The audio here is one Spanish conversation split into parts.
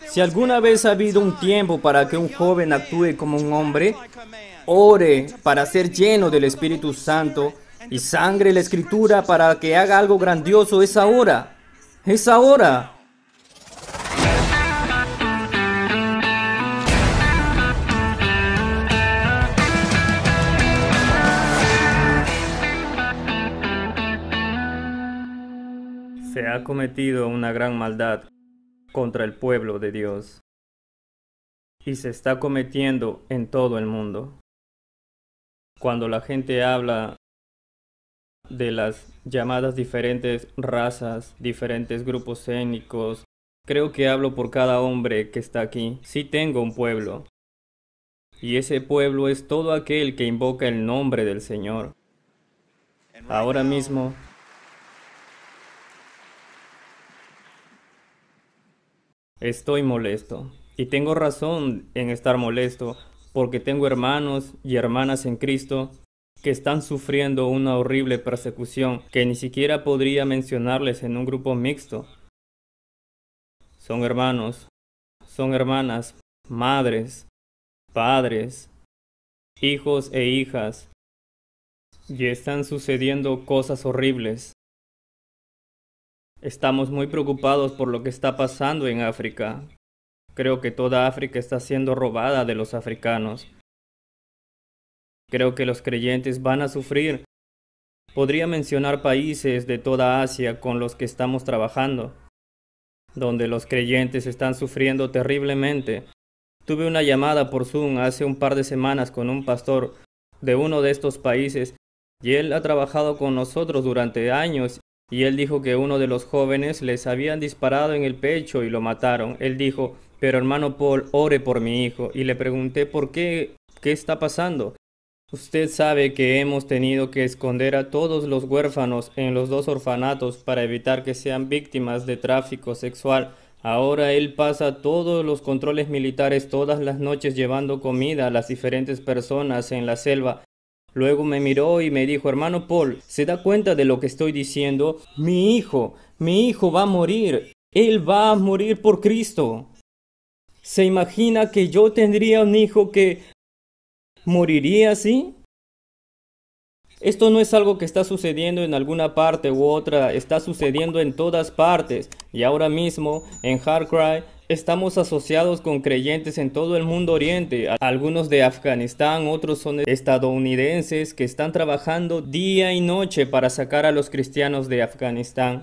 Si alguna vez ha habido un tiempo para que un joven actúe como un hombre, ore para ser lleno del Espíritu Santo y sangre la Escritura para que haga algo grandioso, es ahora. Es ahora. Se ha cometido una gran maldad contra el pueblo de Dios y se está cometiendo en todo el mundo. Cuando la gente habla de las llamadas diferentes razas, diferentes grupos étnicos, creo que hablo por cada hombre que está aquí. Sí tengo un pueblo, y ese pueblo es todo aquel que invoca el nombre del Señor. Ahora mismo estoy molesto, y tengo razón en estar molesto, porque tengo hermanos y hermanas en Cristo que están sufriendo una horrible persecución que ni siquiera podría mencionarles en un grupo mixto. Son hermanos, son hermanas, madres, padres, hijos e hijas, y están sucediendo cosas horribles. Estamos muy preocupados por lo que está pasando en África. Creo que toda África está siendo robada de los africanos. Creo que los creyentes van a sufrir. Podría mencionar países de toda Asia con los que estamos trabajando, donde los creyentes están sufriendo terriblemente. Tuve una llamada por Zoom hace un par de semanas con un pastor de uno de estos países y él ha trabajado con nosotros durante años y él dijo que uno de los jóvenes les habían disparado en el pecho y lo mataron. Él dijo, pero hermano Paul, ore por mi hijo. Y le pregunté por qué está pasando. Usted sabe que hemos tenido que esconder a todos los huérfanos en los 2 orfanatos para evitar que sean víctimas de tráfico sexual. Ahora él pasa todos los controles militares todas las noches llevando comida a las diferentes personas en la selva. Luego me miró y me dijo, hermano Paul, ¿se da cuenta de lo que estoy diciendo? Mi hijo va a morir. Él va a morir por Cristo. ¿Se imagina que yo tendría un hijo que moriría así? Esto no es algo que está sucediendo en alguna parte u otra, está sucediendo en todas partes. Y ahora mismo, en Hardcry, estamos asociados con creyentes en todo el mundo oriente. Algunos de Afganistán, otros son estadounidenses que están trabajando día y noche para sacar a los cristianos de Afganistán.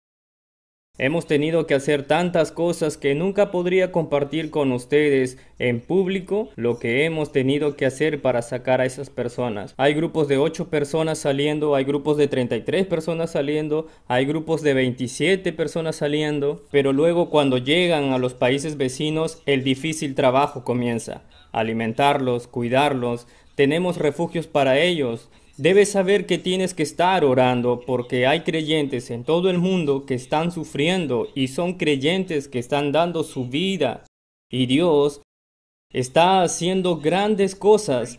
Hemos tenido que hacer tantas cosas que nunca podría compartir con ustedes en público lo que hemos tenido que hacer para sacar a esas personas. Hay grupos de 8 personas saliendo, hay grupos de 33 personas saliendo, hay grupos de 27 personas saliendo, pero luego cuando llegan a los países vecinos, el difícil trabajo comienza. Alimentarlos, cuidarlos, tenemos refugios para ellos. Debes saber que tienes que estar orando porque hay creyentes en todo el mundo que están sufriendo y son creyentes que están dando su vida. Y Dios está haciendo grandes cosas.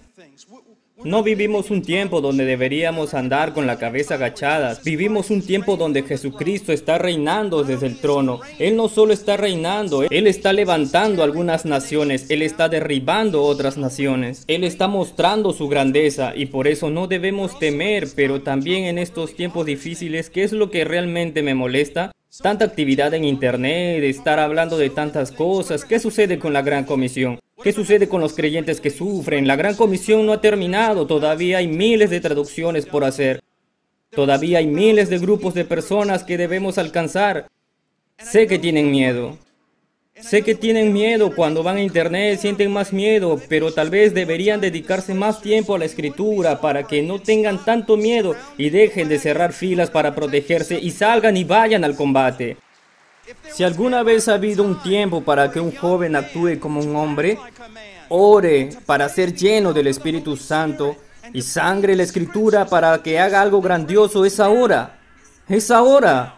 No vivimos un tiempo donde deberíamos andar con la cabeza agachada. Vivimos un tiempo donde Jesucristo está reinando desde el trono. Él no solo está reinando, Él está levantando algunas naciones, Él está derribando otras naciones. Él está mostrando su grandeza y por eso no debemos temer, pero también en estos tiempos difíciles, ¿qué es lo que realmente me molesta? Tanta actividad en internet, estar hablando de tantas cosas. ¿Qué sucede con la Gran Comisión? ¿Qué sucede con los creyentes que sufren? La Gran Comisión no ha terminado. Todavía hay miles de traducciones por hacer. Todavía hay miles de grupos de personas que debemos alcanzar. Sé que tienen miedo. Sé que tienen miedo. Cuando van a internet sienten más miedo, pero tal vez deberían dedicarse más tiempo a la escritura para que no tengan tanto miedo y dejen de cerrar filas para protegerse y salgan y vayan al combate. Si alguna vez ha habido un tiempo para que un joven actúe como un hombre, ore para ser lleno del Espíritu Santo y sangre la Escritura para que haga algo grandioso, es ahora. Es ahora.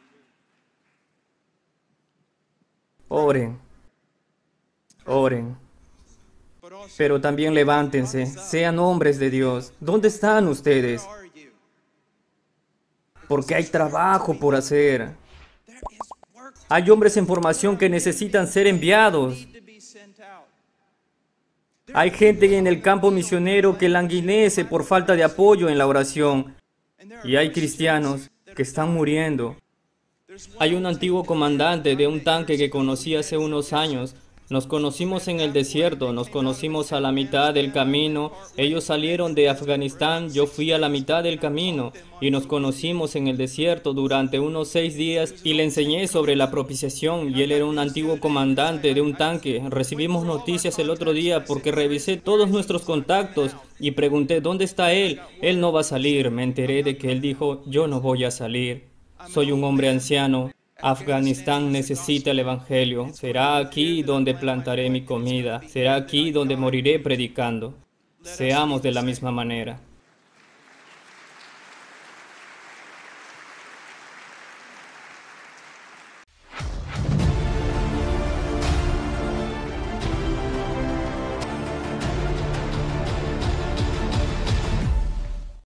Oren. Oren. Pero también levántense, sean hombres de Dios. ¿Dónde están ustedes? Porque hay trabajo por hacer. Hay hombres en formación que necesitan ser enviados. Hay gente en el campo misionero que languidece por falta de apoyo en la oración. Y hay cristianos que están muriendo. Hay un antiguo comandante de un tanque que conocí hace unos años. Nos conocimos en el desierto, nos conocimos a la mitad del camino. Ellos salieron de Afganistán, yo fui a la mitad del camino y nos conocimos en el desierto durante unos 6 días y le enseñé sobre la propiciación y él era un antiguo comandante de un tanque. Recibimos noticias el otro día porque revisé todos nuestros contactos y pregunté ¿dónde está él? Él no va a salir. Me enteré de que él dijo yo no voy a salir. Soy un hombre anciano. Afganistán necesita el Evangelio. Será aquí donde plantaré mi comida. Será aquí donde moriré predicando. Seamos de la misma manera.